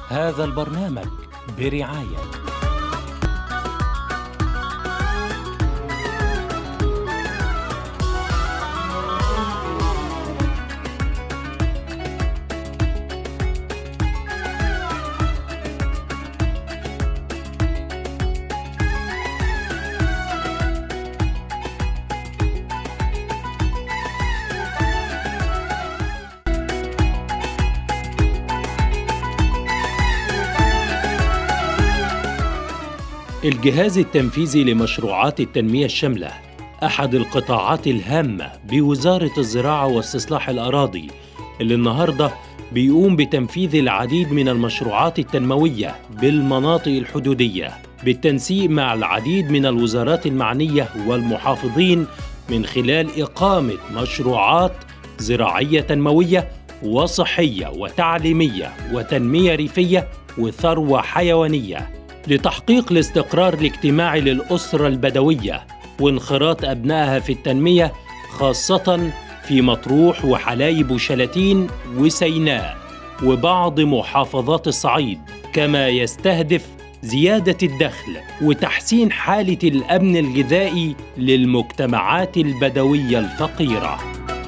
هذا البرنامج برعاية الجهاز التنفيذي لمشروعات التنمية الشاملة أحد القطاعات الهامة بوزارة الزراعة واستصلاح الأراضي، اللي النهاردة بيقوم بتنفيذ العديد من المشروعات التنموية بالمناطق الحدودية بالتنسيق مع العديد من الوزارات المعنية والمحافظين، من خلال إقامة مشروعات زراعية تنموية وصحية وتعليمية وتنمية ريفية وثروة حيوانية، لتحقيق الاستقرار الاجتماعي للأسرة البدوية وانخراط أبنائها في التنمية، خاصة في مطروح وحلايب وشلاتين وسيناء وبعض محافظات الصعيد، كما يستهدف زيادة الدخل وتحسين حالة الأمن الغذائي للمجتمعات البدوية الفقيرة.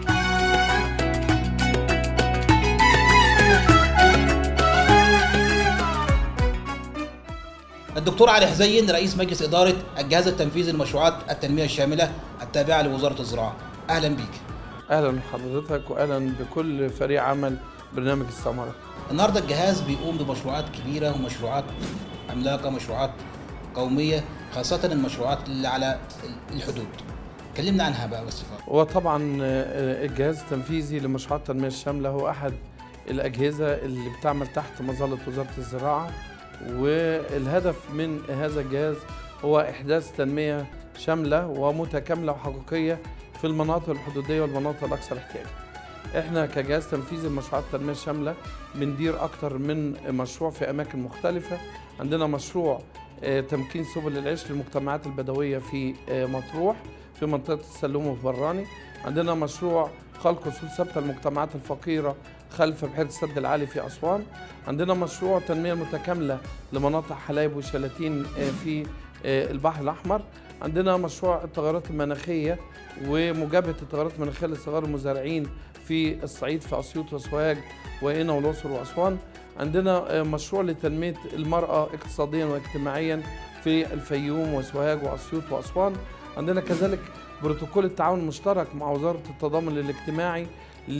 الدكتور علي حزين رئيس مجلس إدارة الجهاز التنفيذي لمشروعات التنمية الشاملة التابعة لوزارة الزراعة، أهلا بيك. أهلا بحضرتك وأهلا بكل فريق عمل برنامج الثمرة. النهاردة الجهاز بيقوم بمشروعات كبيرة ومشروعات عملاقة، مشروعات قومية، خاصة المشروعات اللي على الحدود. كلمنا عنها بقى باستفاضة. وطبعا الجهاز التنفيذي لمشروعات التنمية الشاملة هو أحد الأجهزة اللي بتعمل تحت مظلة وزارة الزراعة، والهدف من هذا الجهاز هو إحداث تنمية شاملة ومتكاملة وحقيقية في المناطق الحدودية والمناطق الأكثر احتياجا. إحنا كجهاز تنفيذي لمشروعات التنمية الشاملة بندير أكثر من مشروع في أماكن مختلفة. عندنا مشروع تمكين سبل العيش للمجتمعات البدوية في مطروح في منطقة السلوم وفي براني. عندنا مشروع خلق أصول ثابتة للمجتمعات الفقيرة خلف بحيرة السد العالي في أسوان. عندنا مشروع تنمية متكاملة لمناطق حلايب وشلاتين في البحر الأحمر. عندنا مشروع التغيرات المناخية ومجابهة التغيرات المناخية لصغار المزارعين في الصعيد في أسيوط وسوهاج وقنا والأقصر وأسوان. عندنا مشروع لتنمية المرأة اقتصاديا واجتماعيا في الفيوم وسوهاج وأسيوط وأسوان. عندنا كذلك بروتوكول التعاون المشترك مع وزارة التضامن الاجتماعي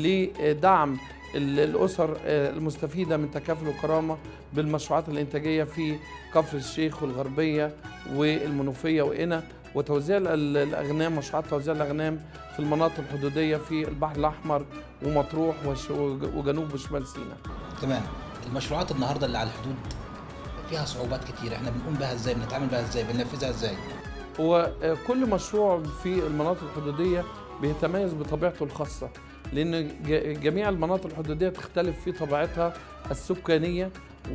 لدعم الأسر المستفيدة من تكافل وكرامة بالمشروعات الإنتاجية في كفر الشيخ والغربية والمنوفية وقنا، وتوزيع الأغنام، مشروعات توزيع الأغنام في المناطق الحدودية في البحر الأحمر ومطروح وجنوب وشمال سيناء. تمام. المشروعات النهاردة اللي على الحدود فيها صعوبات كتير، احنا بنقوم بها ازاي، بنتعامل بها ازاي، بننفذها ازاي؟ هو كل مشروع في المناطق الحدودية بيتميز بطبيعته الخاصة، لأن جميع المناطق الحدودية تختلف في طبيعتها السكانية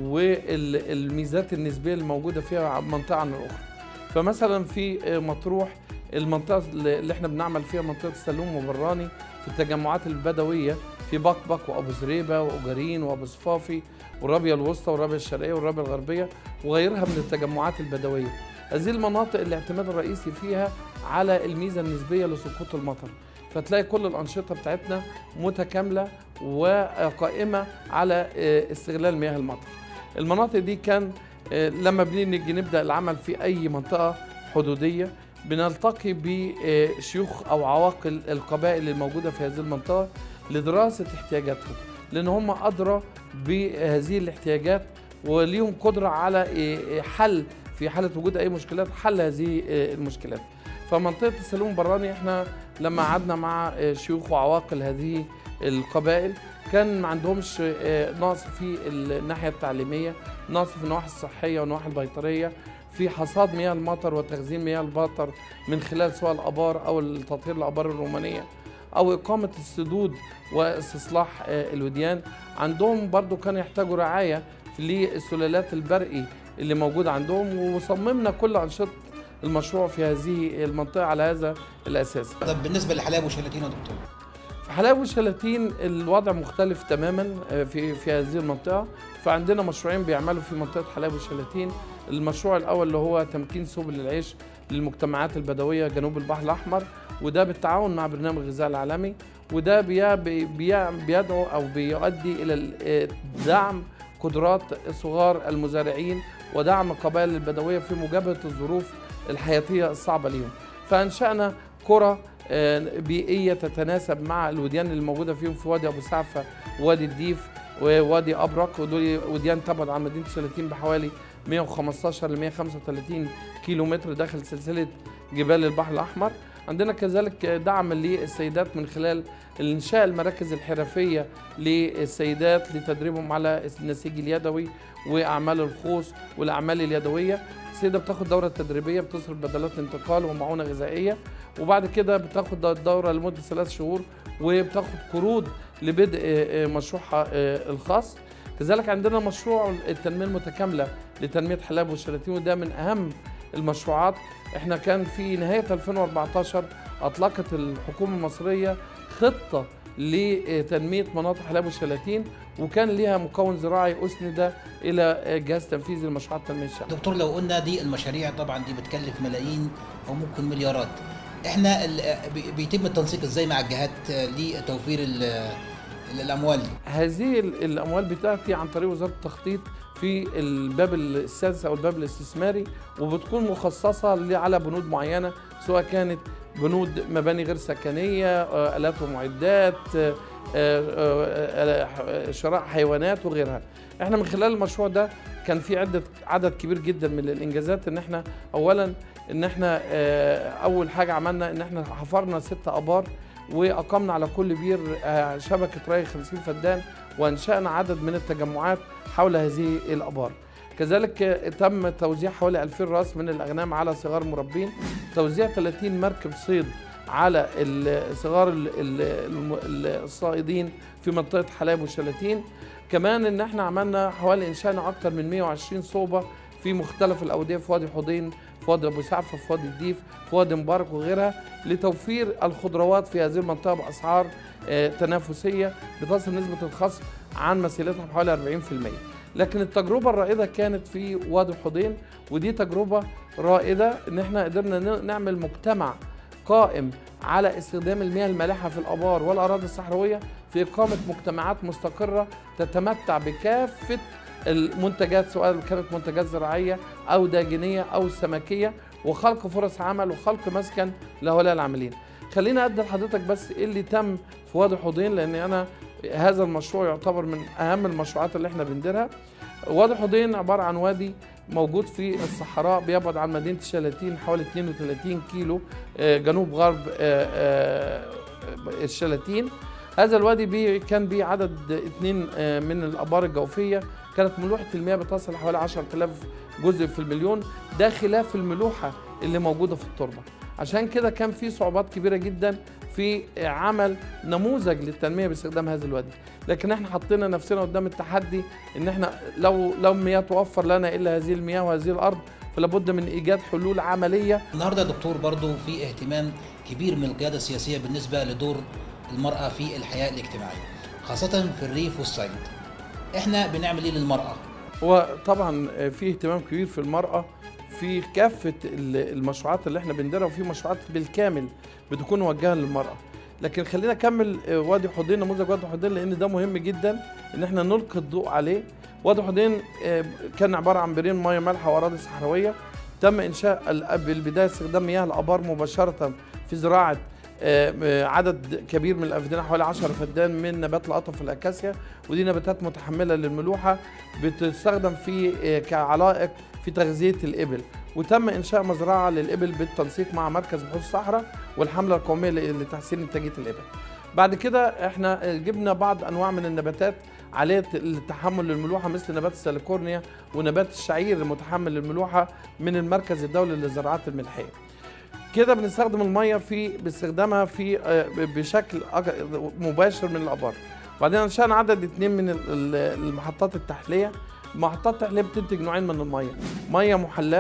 والميزات النسبية الموجودة فيها منطقة عن الأخرى. فمثلا في مطروح المنطقة اللي احنا بنعمل فيها منطقة السلوم وبراني في التجمعات البدوية في بقبق وأبو زريبة وأجارين وأبو صفافي والرابية الوسطى والرابية الشرقية والرابية الغربية وغيرها من التجمعات البدوية. هذه المناطق الاعتماد الرئيسي فيها على الميزة النسبية لسقوط المطر، فتلاقي كل الأنشطة بتاعتنا متكاملة وقائمة على استغلال مياه المطر. المناطق دي كان لما بنيجي نبدأ العمل في أي منطقة حدودية بنلتقي بشيوخ أو عواقل القبائل الموجودة في هذه المنطقة لدراسة احتياجاتهم، لأن هم أدرى بهذه الاحتياجات وليهم قدرة على حل في حالة وجود أي مشكلات، حل هذه المشكلات. فمنطقة السلوم براني احنا لما قعدنا مع شيوخ وعواقل هذه القبائل كان ما عندهمش نقص في الناحية التعليمية، نقص في النواحي الصحية والنواحي البيطرية، في حصاد مياه المطر وتخزين مياه المطر من خلال سواء الآبار أو التطهير الآبار الرومانية أو إقامة السدود واستصلاح الوديان. عندهم برضو كانوا يحتاجوا رعاية للسلالات البرقي اللي موجود عندهم، وصممنا كل أنشطة المشروع في هذه المنطقة على هذا الأساس. طب بالنسبة لحلايب وشلاتين يا دكتور؟ في حلايب وشلاتين الوضع مختلف تماما في هذه المنطقة. فعندنا مشروعين بيعملوا في منطقة حلايب وشلاتين. المشروع الأول اللي هو تمكين سبل العيش للمجتمعات البدوية جنوب البحر الأحمر، وده بالتعاون مع برنامج الغذاء العالمي، وده بيدعو أو بيؤدي إلى دعم قدرات صغار المزارعين ودعم القبائل البدوية في مجابهة الظروف الحياتية الصعبة لهم. فأنشأنا قرى بيئية تتناسب مع الوديان اللي موجودة فيهم في وادي أبو سعفة ووادي الديف ووادي أبرق، ودول وديان تبعد عن مدينة شلاتين بحوالي 115 ل 135 كيلو متر داخل سلسلة جبال البحر الأحمر. عندنا كذلك دعم للسيدات من خلال إنشاء المراكز الحرفية للسيدات لتدريبهم على النسيج اليدوي وأعمال الخوص والأعمال اليدوية. السيدة بتاخد دورة تدريبية، بتصرف بدلات انتقال ومعونة غذائية، وبعد كده بتاخد الدورة لمدة 3 شهور وبتاخد قروض لبدء مشروعها الخاص. كذلك عندنا مشروع التنمية المتكاملة لتنمية حلايب وشلاتين، وده من أهم المشروعات. احنا كان في نهاية 2014 أطلقت الحكومة المصرية خطة لتنمية مناطق حلايب وشلاتين، وكان لها مكون زراعي أسند إلى جهاز تنفيذي لمشروعات التنمية الشاملة. دكتور، لو قلنا دي المشاريع طبعا دي بتكلف ملايين أو ممكن مليارات، احنا بيتم التنسيق ازاي مع الجهات لتوفير الأموال دي؟ هذه الأموال بتأتي عن طريق وزارة التخطيط في الباب السادس أو الباب الاستثماري، وبتكون مخصصة على بنود معينة، سواء كانت بنود مباني غير سكنية، آلات ومعدات، شراء حيوانات وغيرها. احنا من خلال المشروع ده كان في عدد كبير جدا من الإنجازات. ان احنا أولا ان احنا أول حاجة عملنا ان احنا حفرنا 6 آبار، وأقمنا على كل بير شبكة ري 50 فدان، وأنشأنا عدد من التجمعات حول هذه الآبار. كذلك تم توزيع حوالي 2000 راس من الأغنام على صغار المربين، توزيع 30 مركب صيد على صغار الصائدين في منطقة حلايب وشلاتين. كمان ان احنا عملنا حوالي انشأنا اكثر من 120 صوبة في مختلف الأودية في وادي حدين، في وادي أبو سعفة، في وادي الديف، في وادي مبارك وغيرها، لتوفير الخضروات في هذه المنطقة بأسعار تنافسية بتصل نسبة الخصم عن مسيلتها بحوالي 40%. لكن التجربة الرائدة كانت في وادي حدين، ودي تجربة رائدة ان احنا قدرنا نعمل مجتمع قائم على استخدام المياه المالحة في الآبار والأراضي الصحراوية في إقامة مجتمعات مستقرة تتمتع بكافة المنتجات، سواء كانت منتجات زراعية أو داجنية أو سمكية، وخلق فرص عمل وخلق مسكن لهؤلاء العاملين. خلينا أدي لحضرتك بس إيه اللي تم في وادي حدين، لأن أنا هذا المشروع يعتبر من أهم المشروعات اللي احنا بنديرها. وادي حدين عبارة عن وادي موجود في الصحراء، بيبعد عن مدينة شلاتين حوالي 32 كيلو جنوب غرب الشلاتين. هذا الوادي كان به عدد 2 من الآبار الجوفية، كانت ملوحة المياه بتصل حوالي 10,000 جزء في المليون، ده خلاف الملوحة اللي موجودة في التربة. عشان كده كان في صعوبات كبيرة جدا في عمل نموذج للتنمية باستخدام هذا الوادي. لكن احنا حطينا نفسنا قدام التحدي ان احنا لو مياه توفر لنا الا هذه المياه وهذه الارض، فلابد من ايجاد حلول عملية. النهارده يا دكتور برضو في اهتمام كبير من القيادة السياسية بالنسبة لدور المرأة في الحياة الاجتماعية، خاصة في الريف والصعيد. احنا بنعمل ايه للمرأة؟ هو طبعا في اهتمام كبير في المرأة في كافة المشروعات اللي احنا بنديرها، وفي مشروعات بالكامل بتكون موجهة للمرأة. لكن خلينا نكمل وادي حدين، نموذج وادي حدين، لان ده مهم جدا ان احنا نلقي الضوء عليه. وادي حدين كان عبارة عن بيرين مياه مالحة واراضي صحراوية. تم انشاء بالبداية استخدام مياه الآبار مباشرة في زراعة عدد كبير من الأفدنة، حوالي 10 فدان من نبات القطف والأكاسيا، ودي نباتات متحملة للملوحة بتستخدم في كعلائق في تغذية الإبل. وتم إنشاء مزرعة للإبل بالتنسيق مع مركز بحوث الصحراء والحملة القومية لتحسين إنتاجية الإبل. بعد كده احنا جبنا بعض أنواع من النباتات عالية التحمل للملوحة، مثل نبات الساليكورنيا ونبات الشعير المتحمل للملوحة من المركز الدولي للزراعات الملحية. كده بنستخدم المية باستخدامها بشكل مباشر من الآبار. وبعدين انشأنا عدد 2 من المحطات التحلية. المحطات التحلية بتنتج نوعين من المية، مية محلاة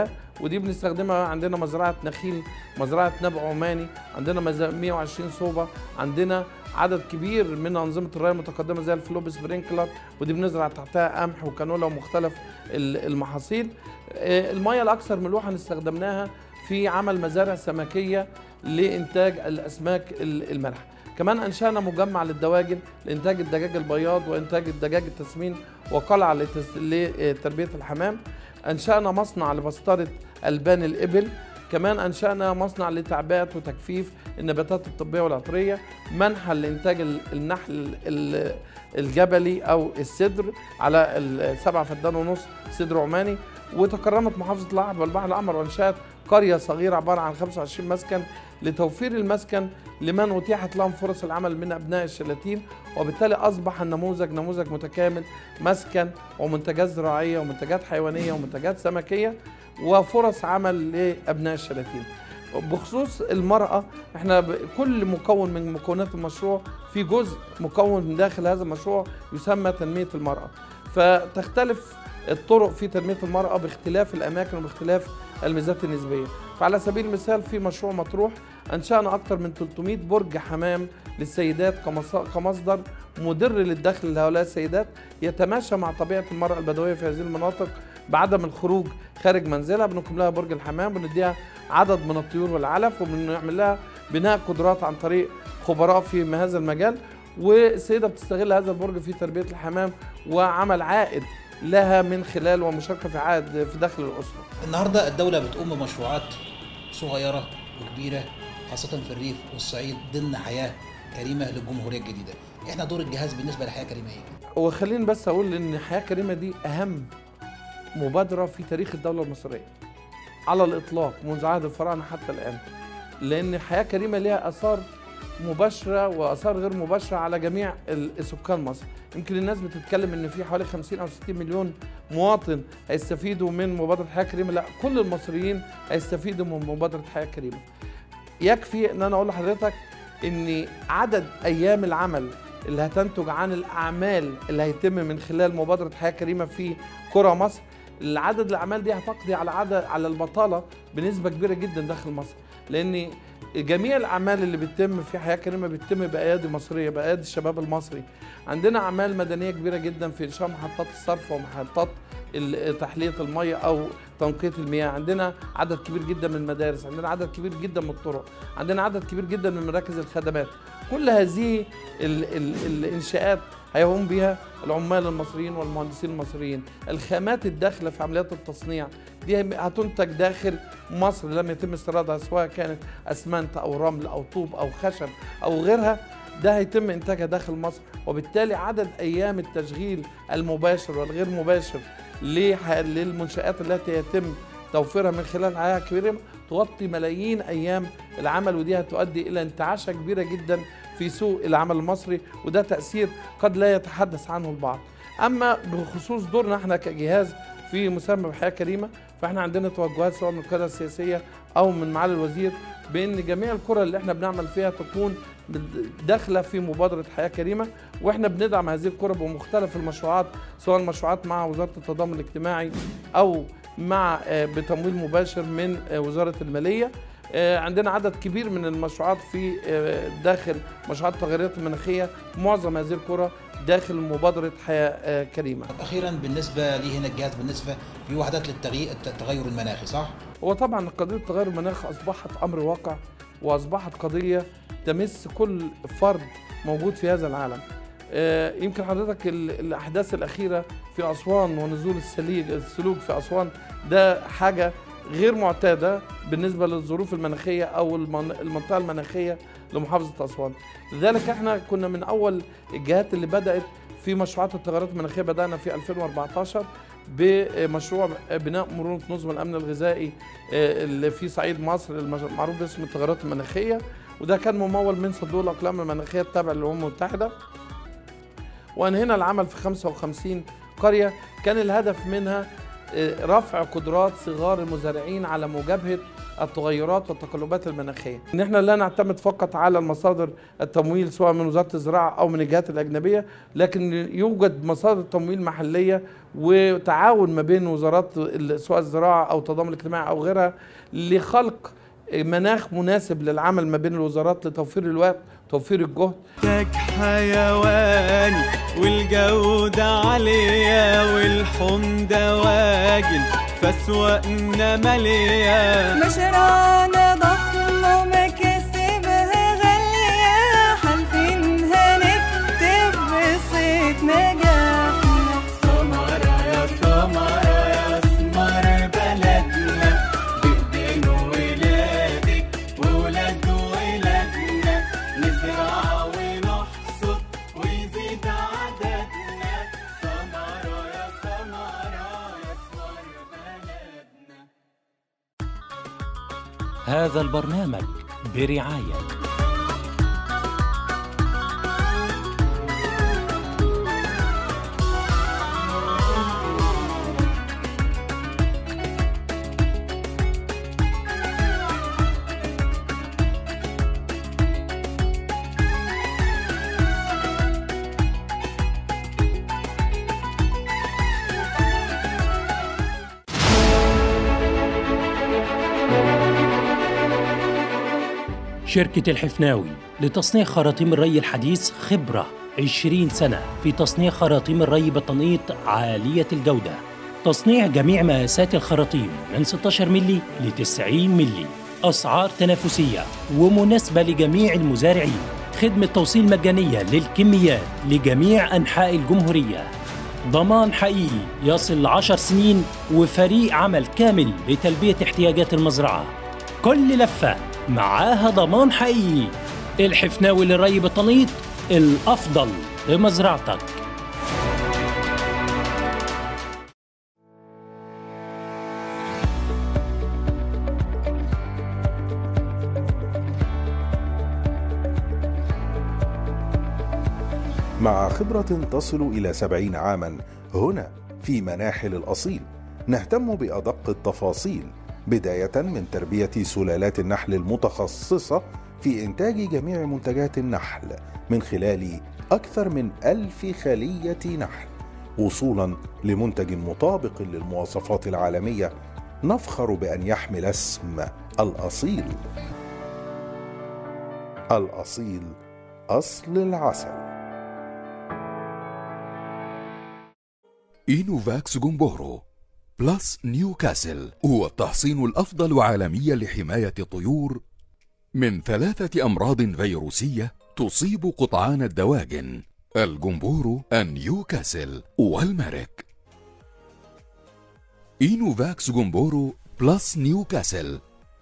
ودي بنستخدمها. عندنا مزرعه نخيل، مزرعه نبع عماني، عندنا 120 صوبه، عندنا عدد كبير من انظمه الري المتقدمه زي الفلوب سبرينكلر، ودي بنزرع تحتها قمح وكانولا ومختلف المحاصيل. الميه الاكثر ملوحه استخدمناها في عمل مزارع سمكيه لانتاج الاسماك المالحه. كمان انشانا مجمع للدواجن لانتاج الدجاج البياض وانتاج الدجاج التسمين، وقلعه لتربيه الحمام. انشانا مصنع لبسطره البان الابل. كمان انشانا مصنع لتعبئه وتجفيف النباتات الطبيه والعطريه. منحل لانتاج النحل الجبلي او السدر على 7 فدان ونص سدر عماني. وتكرمت محافظه البحر والبحر الاحمر وانشات قريه صغيره عباره عن 25 مسكن لتوفير المسكن لمن اتيحت لهم فرص العمل من ابناء الشلاتين، وبالتالي اصبح النموذج نموذج متكامل، مسكن ومنتجات زراعيه ومنتجات حيوانيه ومنتجات سمكيه وفرص عمل لابناء الشلاتين. بخصوص المراه، احنا كل مكون من مكونات المشروع في جزء مكون من داخل هذا المشروع يسمى تنميه المراه، فتختلف الطرق في تنميه المراه باختلاف الاماكن وباختلاف الميزات النسبيه. فعلى سبيل المثال في مشروع مطروح انشانا اكثر من 300 برج حمام للسيدات كمصدر مدر للدخل لهؤلاء السيدات، يتماشى مع طبيعه المراه البدويه في هذه المناطق بعدم الخروج خارج منزلها. بنقيم لها برج الحمام، بنديها عدد من الطيور والعلف، وبنعمل لها بناء قدرات عن طريق خبراء في هذا المجال، والسيده بتستغل هذا البرج في تربيه الحمام وعمل عائد لها من خلال ومشاركه في عائد في داخل الاسره. النهارده الدوله بتقوم بمشروعات صغيره وكبيره خاصه في الريف والصعيد ضمن حياه كريمه للجمهوريه الجديده. احنا دور الجهاز بالنسبه لحياه كريمه ايه؟ وخليني بس اقول ان حياه كريمه دي اهم مبادره في تاريخ الدوله المصريه على الاطلاق منذ عهد الفراعنه حتى الان، لان حياه كريمه لها اثار مباشره واثار غير مباشره على جميع سكان مصر. يمكن الناس بتتكلم ان في حوالي 50 او 60 مليون مواطن هيستفيدوا من مبادره حياه كريمه، لا، كل المصريين هيستفيدوا من مبادره حياه كريمه. يكفي ان انا اقول لحضرتك ان عدد ايام العمل اللي هتنتج عن الاعمال اللي هيتم من خلال مبادره حياه كريمه في قرى مصر، العدد الاعمال دي هتقضي على البطاله بنسبه كبيره جدا داخل مصر، لان جميع الاعمال اللي بتتم في حياه كريمه بتتم بايادي مصريه، بايادي الشباب المصري. عندنا اعمال مدنيه كبيره جدا في انشاء محطات الصرف ومحطات تحليه الميه او تنقيه المياه، عندنا عدد كبير جدا من المدارس، عندنا عدد كبير جدا من الطرق، عندنا عدد كبير جدا من مراكز الخدمات. كل هذه الانشاءات هيقوم بها العمال المصريين والمهندسين المصريين. الخامات الداخله في عمليات التصنيع دي هتنتج داخل مصر، لم يتم استيرادها سواء كانت اسمنت او رمل او طوب او خشب او غيرها، ده هيتم انتاجها داخل مصر. وبالتالي عدد ايام التشغيل المباشر والغير مباشر للمنشآت التي يتم توفيرها من خلال حياه كريمه تغطي ملايين ايام العمل، ودي هتؤدي الى انتعاشه كبيره جدا في سوق العمل المصري، وده تاثير قد لا يتحدث عنه البعض. اما بخصوص دورنا احنا كجهاز في مسمى بحياه كريمه، فاحنا عندنا توجهات سواء من القياده السياسيه او من معالي الوزير بان جميع القرى اللي احنا بنعمل فيها تكون داخله في مبادره حياه كريمه، واحنا بندعم هذه القرى بمختلف المشروعات، سواء المشروعات مع وزاره التضامن الاجتماعي او مع بتمويل مباشر من وزاره الماليه. عندنا عدد كبير من المشروعات في داخل مشروعات التغيرات المناخيه، معظم هذه القرى داخل مبادره حياه كريمه. اخيرا بالنسبه لي هنا الجهاز بالنسبه في وحدات للتغير المناخي، صح؟ هو طبعا قضيه تغير المناخ اصبحت امر واقع، واصبحت قضيه تمس كل فرد موجود في هذا العالم. يمكن حضرتك الاحداث الاخيره في اسوان ونزول الثلوج في اسوان ده حاجه غير معتاده بالنسبه للظروف المناخيه او المنطقه المناخيه لمحافظه اسوان. لذلك احنا كنا من اول الجهات اللي بدات في مشروعات التغيرات المناخيه. بدانا في 2014 بمشروع بناء مرونه نظم الامن الغذائي اللي في صعيد مصر المعروف باسم التغيرات المناخيه، وده كان ممول من صندوق الاقلام المناخيه التابع للامم المتحده. وانهينا العمل في 55 قريه، كان الهدف منها رفع قدرات صغار المزارعين على مجابهه التغيرات والتقلبات المناخية. إن احنا لا نعتمد فقط على المصادر التمويل سواء من وزارة الزراعة أو من الجهات الأجنبية، لكن يوجد مصادر تمويل محلية وتعاون ما بين وزارات سواء الزراعة أو التضامن الاجتماعي أو غيرها لخلق مناخ مناسب للعمل ما بين الوزارات لتوفير الوقت توفير الجهد. تاج حيواني والجودة عالية والحمدة واجن فاسواقنا مالية، مشروعنا ضخم ومكاسبها غالية، حالفين هنكتب بصيت نجاحنا. سمرة يا سمرة يا سمر بلدنا، بإيدين ولادك وولاد ولادنا، نزرع ونحصد ويزيد عددنا. سمرة يا سمرة يا سمر بلدنا. هذا البرنامج برعاية شركة الحفناوي لتصنيع خراطيم الري الحديث، خبرة 20 سنة في تصنيع خراطيم الري بالتنقيط عالية الجودة. تصنيع جميع مقاسات الخراطيم من 16 ملي ل 90 ملي. أسعار تنافسية ومناسبة لجميع المزارعين. خدمة توصيل مجانية للكميات لجميع أنحاء الجمهورية. ضمان حقيقي يصل ل10 سنين وفريق عمل كامل لتلبية احتياجات المزرعة. كل لفة معاها ضمان حقيقي. الحفناوي للري بالتنقيط، الأفضل لمزرعتك. مع خبرة تصل إلى 70 عاما هنا في مناحل الأصيل نهتم بأدق التفاصيل، بداية من تربية سلالات النحل المتخصصة في إنتاج جميع منتجات النحل من خلال أكثر من 1000 خلية نحل، وصولا لمنتج مطابق للمواصفات العالمية نفخر بأن يحمل اسم الأصيل. الأصيل أصل العسل. إينوفاكس جمبورو بلس نيوكاسل هو التحصين الأفضل عالميا لحماية الطيور من 3 أمراض فيروسية تصيب قطعان الدواجن: الجمبورو، النيوكاسل، والمرك. إينوفاكس جمبورو بلس نيوكاسل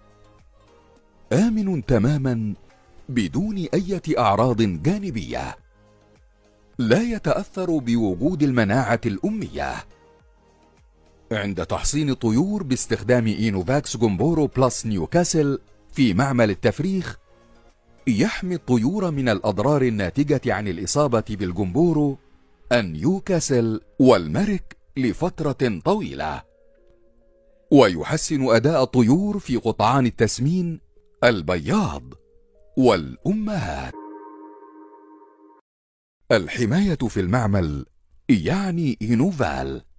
آمن تماما بدون أي أعراض جانبية، لا يتأثر بوجود المناعة الأمية. عند تحصين الطيور باستخدام إينوفاكس جمبورو بلس نيوكاسل في معمل التفريخ، يحمي الطيور من الأضرار الناتجة عن الإصابة بالجمبورو، النيوكاسل، والمرك لفترة طويلة، ويحسن أداء الطيور في قطعان التسمين، البياض، والأمهات. الحماية في المعمل يعني إينوفال.